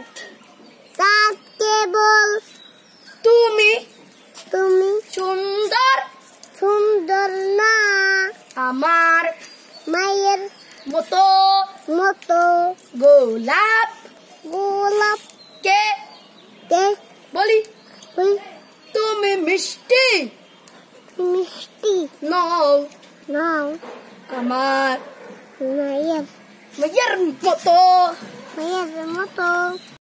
চাঁদ কেবল তুমি তুমি সুন্দর সুন্দর না আমার মায়ের মতো মতো গোলাপ গোলাপ কে কে বলি বলি তুমি মিষ্টি মিষ্টি নও নাও আমার মায়ের মায়ের মতো মায়ের মতো